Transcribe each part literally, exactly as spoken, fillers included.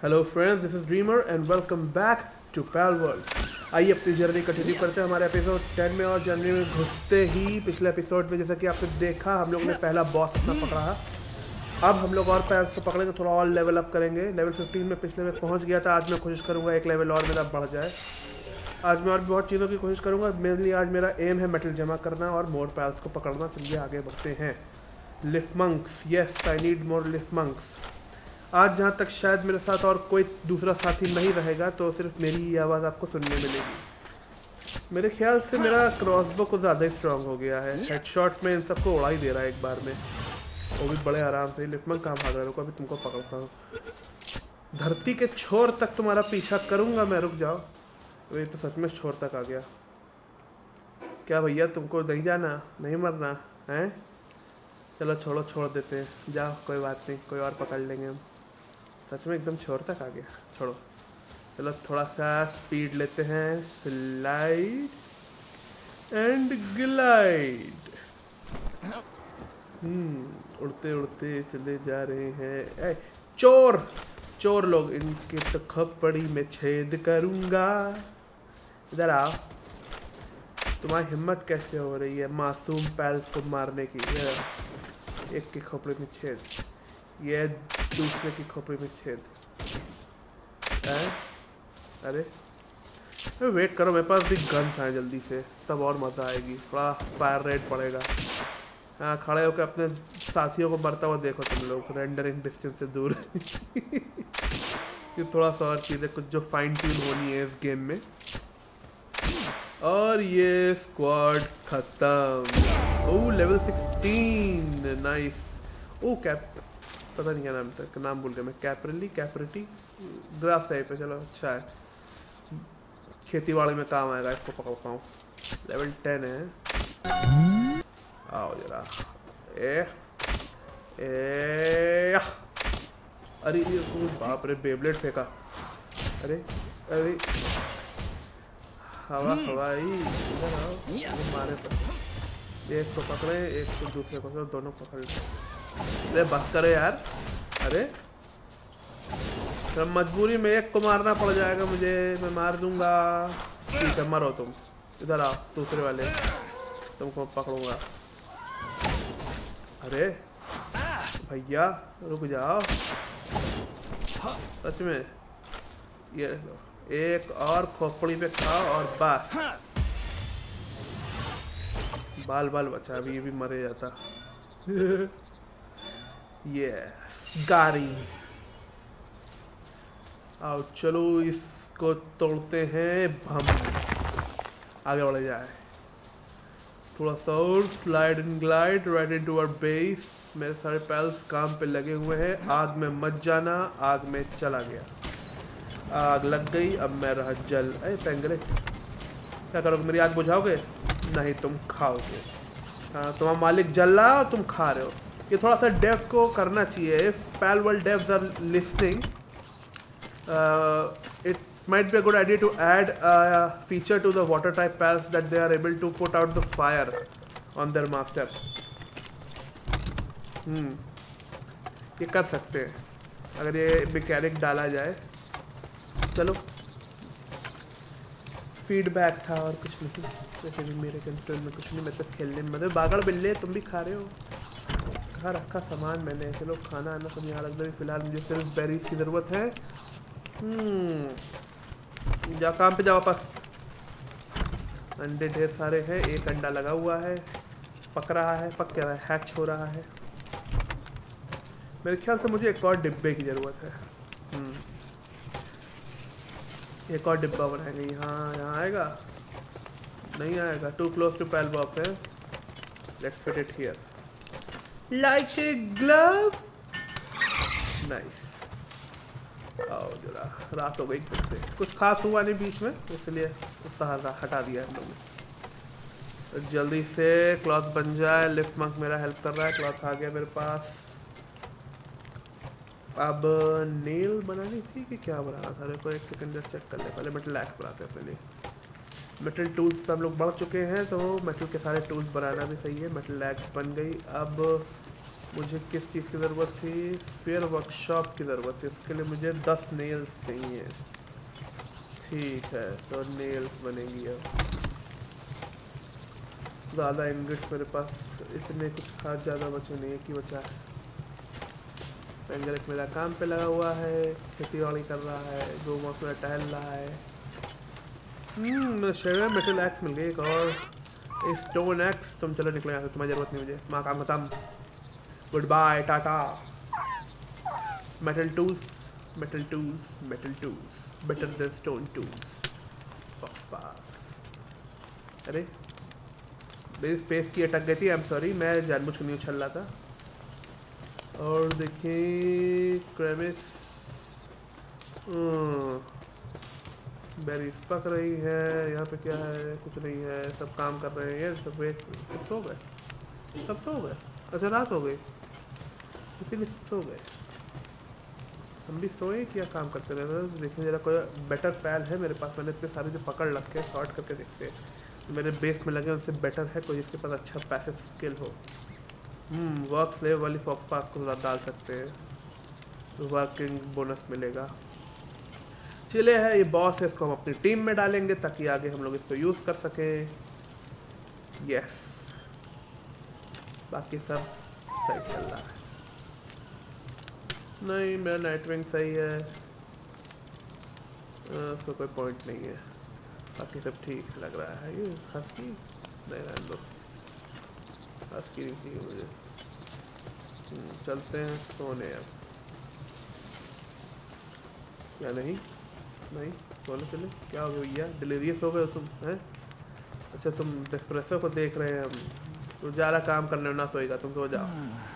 Hello friends, this is Dreamer and welcome back to Palworld. आइए अपनी journey continue करते हैं हमारे एपिसोड टेन में। और जर्नी में घुसते ही पिछले एपिसोड में जैसा कि आपने देखा, हम लोग ने पहला बॉस अपना पकड़ा है। अब हम लोग और पैर को पकड़ेंगे, थोड़ा और लेवल अप करेंगे। लेवल फिफ्टीन में पिछले में पहुंच गया था। आज मैं कोशिश करूंगा एक लेवल और मेरा बढ़ जाए। आज मैं और बहुत चीज़ों की कोशिश करूंगा। मेनली आज मेरा एम है मेटल जमा करना और मोर पैल्स को पकड़ना। चलिए आगे बढ़ते हैं। Lifmunks, yes I need more Lifmunks. आज जहाँ तक शायद मेरे साथ और कोई दूसरा साथी नहीं रहेगा, तो सिर्फ मेरी ही आवाज़ आपको सुनने मिलेगी। मेरे ख्याल से मेरा क्रॉसबो को ज़्यादा ही स्ट्रांग हो गया है। हेडशॉट में इन सबको उड़ा ही दे रहा है एक बार में, वो भी बड़े आराम से। लिफमंक कहाँ भाग रहा है? रुको, अभी तुमको पकड़ता हूँ। धरती के छोर तक तुम्हारा पीछा करूँगा मैं। रुक जाओ, ये तो सच में छोर तक आ गया। क्या भैया, तुमको नहीं जाना, नहीं मरना है? चलो छोड़ो, छोड़ देते हैं, जाओ कोई बात नहीं, कोई और पकड़ लेंगे हम। सच में एकदम छोर तक आ गया, छोड़ो। चलो थोड़ा सा स्पीड लेते हैं। Slide and glide. हम्म उड़ते उड़ते चले जा रहे हैं। ए, चोर चोर लोग, इनके तो खपड़ी में छेद करूंगा। इधर आओ। तुम्हारी हिम्मत कैसे हो रही है मासूम पैल्स को मारने की? एक की खोपड़ी में छेद, ये दूसरे की खोपड़ी में छेद। अरे वेट करो, मेरे पास भी गन्स आए जल्दी से, तब और मज़ा आएगी। थोड़ा फायर रेट पड़ेगा। हाँ, खड़े होकर अपने साथियों को मरता हुआ देखो तुम लोग, रेंडरिंग डिस्टेंस से दूर। ये थोड़ा सा और चीज़ें कुछ जो फाइन ट्यून होनी है इस गेम में। और ये स्क्वाड खत्म। Oh level sixteen, nice. Oh cap, पता नहीं क्या नाम था, नाम भूल गया मैं। कैपरली कैपरिटी ग्राफ टाइप है। चलो अच्छा है, खेती बाड़ी में काम आएगा। इसको पकड़ता हूँ। लेवल टेन है। आओ जरा। ए ए अरे बाप रे, बेब्लेड फेंका। अरे अरे हवा हवाई, इधर आओ। मारे पर एक को पकड़े, एक को दूसरे को, दोनों पकड़ ले। अरे बस करे यार। अरे तो मजबूरी में एक को मारना पड़ जाएगा मुझे, मैं मार दूंगा। ठीक है, मरो तुम। इधर आओ, दूसरे वाले तुमको पकड़ूंगा। अरे भैया रुक जाओ, सच में। ये लो, एक और खोपड़ी पे खाओ और बस। बाल बाल बचा, अभी ये भी मरे जाता। यस गाड़ी। आओ चलो, इसको तोड़ते हैं। भम, आगे बढ़े जाए। थोड़ा सा और slide and glide right into our base. मेरे सारे पैल्स काम पे लगे हुए हैं। आग में मत जाना, आग में चला गया। आग लग गई, अब मैं रहा जल। अरे पेंगले, क्या करोगे? मेरी आग बुझाओगे? नहीं, तुम खाओगे। हाँ, तुम्हारा मालिक जल रहा और तुम खा रहे हो। ये थोड़ा सा डेव्स को करना चाहिए। If Palworld devs are listening, it might be a good idea to add a feature to the water type pals that they are able to put out the fire on their master. हम्म ये कर सकते हैं अगर ये mechanic डाला जाए। चलो, फीडबैक था और कुछ नहीं। वैसे भी मेरे कंट्रोल में कुछ नहीं, मैं तो खेलने में मतलब। बागड़ बिल्ले, तुम भी खा रहे हो? कहाँ रखा सामान मैंने? चलो खाना आना सब यहाँ रख दो। फिलहाल मुझे सिर्फ बेरीज की ज़रूरत है। हम्म जा काम पे जाओ वापस। अंडे ढेर सारे हैं। एक अंडा लगा हुआ है, पक रहा है, पक क्या रहा है, हैच हो रहा है। मेरे ख्याल से मुझे एक और डिब्बे की ज़रूरत है। हम्म एक और डिब्बा बनाएंगे। यहाँ यहाँ आएगा? नहीं आएगा, too close to pal box है। Let's fit it here like a glove. Nice. आओ जरा, रात हो गई फिर से। कुछ खास हुआ नहीं बीच में, इसलिए उसका हटा दिया हम लोगों ने। तो जल्दी से क्लॉथ बन जाए। लिफमंक मेरा हेल्प कर रहा है। क्लॉथ आ गया मेरे पास। अब नेल बनानी थी कि क्या बनाना था? मेरे को एक सेकंड चेक कर ले पहले। मेटल एक्स बनाते हैं पहले। मेटल टूल्स पे हम लोग बढ़ चुके हैं, तो मेटल के सारे टूल्स बनाना भी सही है। मेटल एक्स बन गई। अब मुझे किस चीज़ की ज़रूरत थी? स्फीयर वर्कशॉप की ज़रूरत थी। इसके लिए मुझे दस नेल्स चाहिए। ठीक है, तो नेल्स बनेगी अब। ज़्यादा इंगेट्स मेरे पास इतने कुछ खास ज़्यादा बचे नहीं है कि बचा है। पेंगलिट मेरा काम पे लगा हुआ है, खेती बाड़ी कर रहा है, दो मौसम में टहल रहा है। हम्म शेयर मेटल एक्स मिल गई एक और स्टोन एक्स। तुम चलो निकलो यहाँ से, तुम्हारी ज़रूरत नहीं मुझे। माँ काम खत्म, goodbye, tata. Metal tools, metal tools, metal tools better than stone tools. अरे मेरी स्पेस की अटक गई थी, आई एम सॉरी, मैं जानबूझ के नहीं उछल रहा था। और देखिए क्रेविस बेरीज पक रही है। यहाँ पे क्या है? कुछ नहीं है, सब काम कर रहे हैं। ये सब वेट, सब सो गए, सब सो गए। अच्छा रात हो गई इसीलिए सो गए। हम भी सोए क्या काम करते रहे? देखिए जरा कोई बेटर पैल है मेरे पास। मैंने इतने सारे जो पकड़ रखे हैं, शॉर्ट करके देखते हैं मेरे बेस में लगे उनसे बेटर है कोई जिसके पास अच्छा पैसिव स्किल हो। हम्म वर्क स्लेव वाली फॉक्स पार्क को डाल सकते हैं, तो वर्किंग बोनस मिलेगा। चले है ये बॉस है, इसको हम अपनी टीम में डालेंगे ताकि आगे हम लोग इसको यूज़ कर सकें। यस, बाकी सब सही चल रहा है। नहीं मेरा नाइटविंग सही है, उसको कोई पॉइंट नहीं है। बाकी सब ठीक लग रहा है। ये हस्की नहीं रहने दो, हस्की नहीं चाहिए मुझे। चलते हैं सोने अब। क्या नहीं नहीं सोने चले? क्या हो गया भैया, डिलीरियस हो गए तुम हैं? अच्छा तुम डेस्प्रेसो को देख रहे हैं हम, तो ज़्यादा काम करने ना सोएगा, तुम सो जाओ।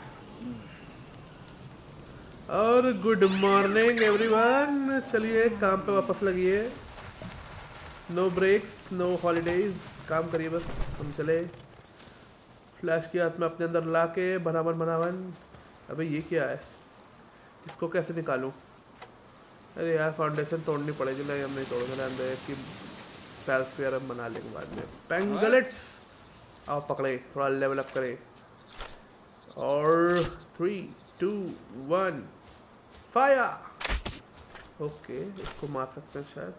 और गुड मॉर्निंग एवरीवन, चलिए काम पे वापस लगिए। नो ब्रेक्स, नो हॉलीडेज, काम करिए बस। हम चले फ्लैश की हाथ में अपने अंदर ला के बनावन बनावन। अबे ये क्या है, इसको कैसे निकालूं? अरे यार फाउंडेशन तोड़नी पड़ेगी। नहीं हम नहीं तोड़ेंगे, अंदर की पैल्सफेयर हम बना लेंगे बाद में। पेंगलेट्स आओ पकड़े, थोड़ा लेवल अप करें। और three two one fire. Okay इसको मार सकते हैं शायद।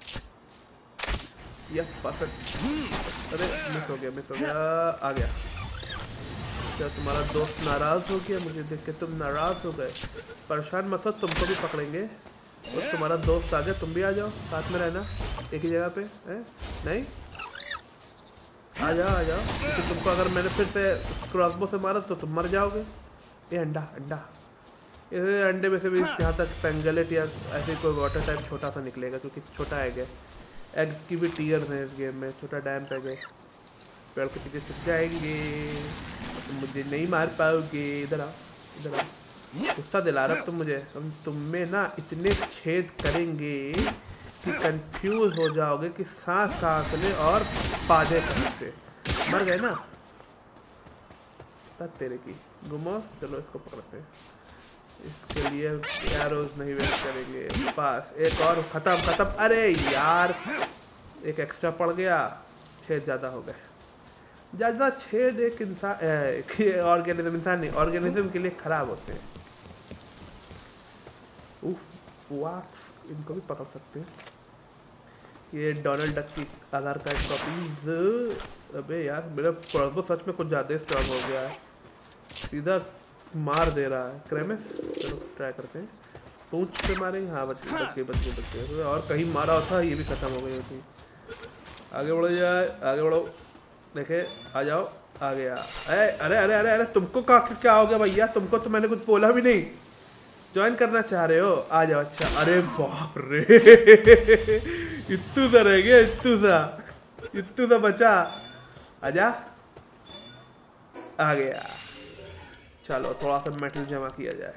या परफेक्ट। अरे मिस हो गया, मिस हो गया। आ गया। क्या तुम्हारा दोस्त नाराज हो गया? मुझे देख के तुम नाराज हो गए। परेशान मत हो, तुमको भी पकड़ेंगे। और तुम्हारा दोस्त आ गया, तुम भी आ जाओ, साथ में रहना एक ही जगह पे है। नहीं आ जाओ आ जाओ, क्योंकि तुमको अगर मैंने फिर से क्रॉसबो से मारा तो तुम मर जाओगे। ये अंडा अंडा, इस अंडे में से भी जहाँ तक पेंगलेट या ऐसे कोई वाटर टाइप छोटा सा निकलेगा, क्योंकि छोटा है गया। एग्स की भी टीयर्स हैं इस गेम में, छोटा डैम पे गए पेड़ के पीछे छुप जाएंगे, तुम मुझे नहीं मार पाओगे। इधर आओ इधर आओ, गुस्सा दिला रहा तुम मुझे। हम तुम में ना इतने छेद करेंगे कि कंफ्यूज हो जाओगे कि सांस सांस ले और पादे से मर गए ना तब तेरे की गुमोस। चलो इसको पकड़ते हैं, इसके लिए एरोज नहीं वेस्ट करेंगे। पास एक और, खत्म खत्म। अरे यार एक एक्स्ट्रा पड़ गया, छेद ज़्यादा हो गए। ज़्यादा छेद एक इंसान ऑर्गेनिज्म इंसान नहीं ऑर्गेनिज्म के लिए ख़राब होते हैं। उफ वाक्स, इनको भी पकड़ सकते हैं। ये डोनाल्ड डक की आधार कार्ड कॉपीज। अबे यार मेरा क्रॉसबो सच में कुछ ज़्यादा स्ट्रांग हो गया है, सीधा मार दे रहा है। क्रेमिस चलो ट्राई करते हैं, पूंछ से मारेंगे। हाँ बच गए बच गए बच गए बच गए। और कहीं मारा था ये भी खत्म हो गई होती। आगे बढ़ो जाए, आगे बढ़ो। देखे आ जाओ, आ गया। अरे अरे अरे अरे अरे तुमको क्या क्या हो गया भैया? तुमको तो मैंने कुछ बोला भी नहीं। ज्वाइन करना चाह रहे हो? आ जाओ। अच्छा अरे बाप रे इतू सा रह गया, इतू सा इतू सा बचा। आजा, आ गया। चलो थोड़ा सा मेटल जमा किया जाए।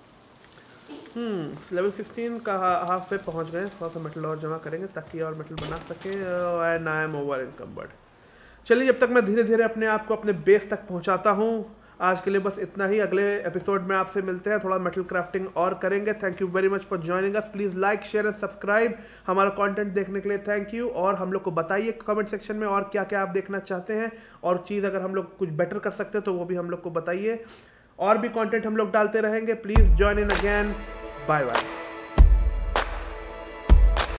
हम्म लेवल सिक्सटीन का हाफ पे पहुंच गए। थोड़ा सा मेटल और जमा करेंगे ताकि और मेटल बना सकें। And I'm overencumbered. चलिए जब तक मैं धीरे धीरे अपने आप को अपने बेस तक पहुंचाता हूं, आज के लिए बस इतना ही। अगले एपिसोड में आपसे मिलते हैं, थोड़ा मेटल क्राफ्टिंग और करेंगे। Thank you very much for joining us. Please like share and subscribe. हमारा कंटेंट देखने के लिए थैंक यू। और हम लोग को बताइए कमेंट सेक्शन में और क्या क्या आप देखना चाहते हैं, और चीज़ अगर हम लोग कुछ बेटर कर सकते हैं तो वो भी हम लोग को बताइए। और भी कंटेंट हम लोग डालते रहेंगे। Please join in again. Bye bye.